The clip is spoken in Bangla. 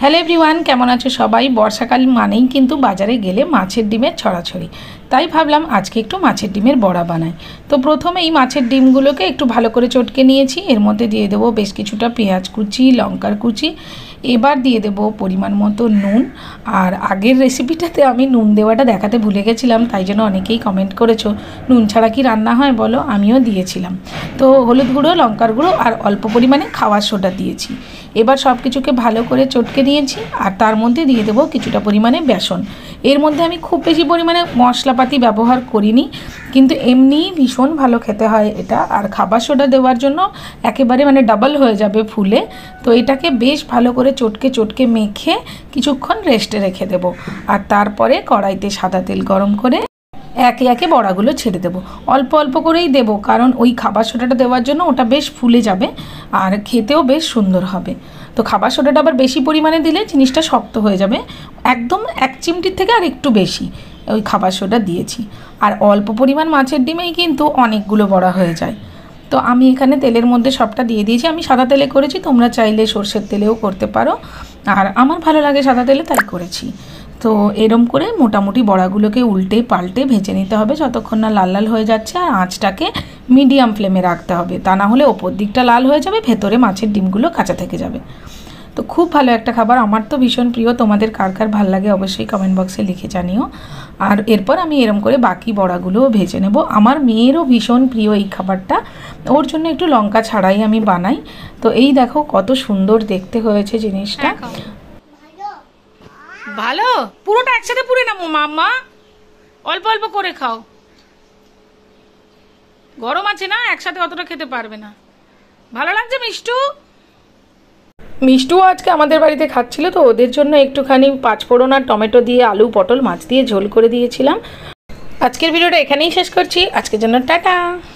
হ্যালো এভরিওয়ান, কেমন আছো সবাই? বর্ষাকাল মানেই কিন্তু বাজারে গেলে মাছের ডিমের ছড়াছড়ি। তাই ভাবলাম আজকে একটু মাছের ডিমের বড়া বানাই। তো প্রথমে এই মাছের ডিমগুলোকে একটু ভালো করে চটকে নিয়েছি। এর মধ্যে দিয়ে দেবো বেশ কিছুটা পেঁয়াজ কুচি, লঙ্কার কুচি। এবার দিয়ে দেবো পরিমাণ মতো নুন। আর আগের রেসিপিটাতে আমি নুন দেওয়াটা দেখাতে ভুলে গেছিলাম, তাই জন্য অনেকেই কমেন্ট করেছো নুন ছাড়া কি রান্না হয় বলো, আমিও দিয়েছিলাম। তো হলুদ গুঁড়ো, লঙ্কার গুঁড়ো আর অল্প পরিমাণে খাওয়ার সোডা দিয়েছি। এবার সব কিছুকে ভালো করে চটকে নিয়েছি। আর তার মধ্যে দিয়ে দেবো কিছুটা পরিমাণে বেসন। এর মধ্যে আমি খুব বেশি পরিমাণে মশলাপাতি ব্যবহার করিনি, কিন্তু এমনিই ভীষণ ভালো খেতে হয় এটা। আর খাবার সোডা দেওয়ার জন্য একেবারে ডাবল হয়ে যাবে ফুলে। তো এটাকে বেশ ভালো করে চটকে চটকে মেখে কিছুক্ষণ রেস্টে রেখে দেবো। আর তারপরে কড়াইতে সাদা তেল গরম করে একে একে বড়াগুলো ছেড়ে দেবো। অল্প অল্প করেই দেবো, কারণ ওই খাবার সোডাটা দেওয়ার জন্য ওটা বেশ ফুলে যাবে আর খেতেও বেশ সুন্দর হবে। তো খাবার সোডাটা আবার বেশি পরিমাণে দিলে জিনিসটা শক্ত হয়ে যাবে। একদম এক চিমটির থেকে আর একটু বেশি ওই খাবার সোডা দিয়েছি। আর অল্প পরিমাণ মাছের ডিমেই কিন্তু অনেকগুলো বড়া হয়ে যায়। তো আমি এখানে তেলের মধ্যে সবটা দিয়ে দিয়েছি। আমি সাদা তেলে করেছি, তোমরা চাইলে সর্ষের তেলেও করতে পারো। আর আমার ভালো লাগে সাদা তেলে, তাই করেছি। তো এরম করে মোটামুটি বড়াগুলোকে উল্টে পাল্টে ভেজে নিতে হবে যতক্ষণ না লাল লাল হয়ে যাচ্ছে। আর আঁচটাকে মিডিয়াম ফ্লেমে রাখতে হবে, তা না হলে ওপর দিকটা লাল হয়ে যাবে, ভেতরে মাছের ডিমগুলো কাঁচা থেকে যাবে। তো খুব ভালো একটা খাবার, আমার তো ভীষণ প্রিয়। তোমাদের কার কার ভালো লাগে অবশ্যই কমেন্ট বক্সে লিখে জানিও। আর এরপর আমি এরম করে বাকি বড়াগুলোও ভেজে নেব। আমার মেয়েরও ভীষণ প্রিয় এই খাবারটা, ওর জন্য একটু লঙ্কা ছাড়াই আমি বানাই। তো এই দেখো কত সুন্দর দেখতে হয়েছে জিনিসটা। ভালো, পুরোটা একসাথে পুরে নামো মাম্মা, অল্প অল্প করে খাও। গরম আছে না, একসাথে অতটা খেতে পারবে না। ভালো লাগছে মিষ্টু? মিষ্টু আজকে আমাদের বাড়িতে খাচ্ছিল, তো ওদের জন্য একটুখানি পাঁচফোড়ন আর টমেটো দিয়ে আলু পটল মাছ দিয়ে ঝোল করে দিয়েছিলাম। আজকের ভিডিওটা এখানেই শেষ করছি। আজকের জন্য টাটা।